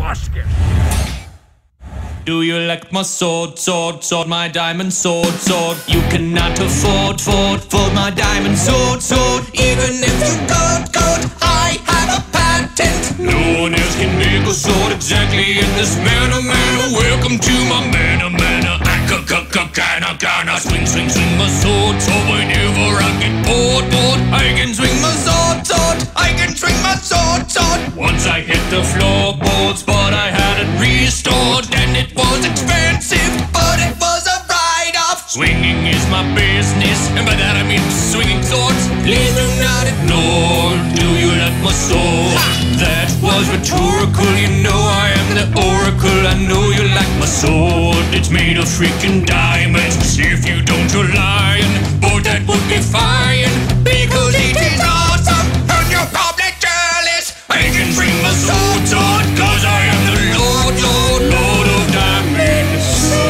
TobusCus. Do you like my sword, sword, sword, my diamond sword, sword? You cannot afford, my diamond sword, sword. Even if you could, I have a patent. No one else can make a sword exactly in this manner, manner. Welcome to my manor, manor. I canna swing, swing, swing my sword, sword. Whenever I get bored, bored, I can swing my sword, sword. I can swing my sword, sword. Once I hit the floorboards, but I had it restored, and it was expensive, but it was a write-off. Swinging is my business, and by that I mean swinging swords. Please do not ignore. Do you like my sword? That was rhetorical. You know I am the oracle. I know you like my sword. It's made of freaking diamonds. If you don't, you're lying. But that would be fine, because it is awesome, and you're probably jealous. I can swing my sword, sword, cause I am the Lord, Lord, Lord of Diamonds.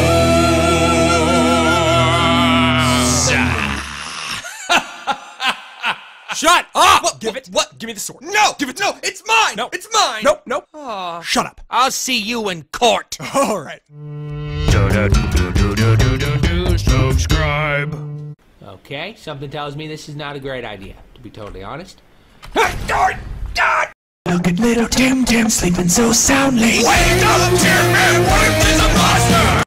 Shut up! Well, give it. What? Give me the sword. No! Give it. No! It's mine! No. It's mine! Nope, nope. Aw. Shut up. I'll see you in court. All right. Subscribe. Okay, something tells me this is not a great idea, to be totally honest. Look at little Tim Tim sleeping so soundly. Wake up, Tim, and what if there's a monster?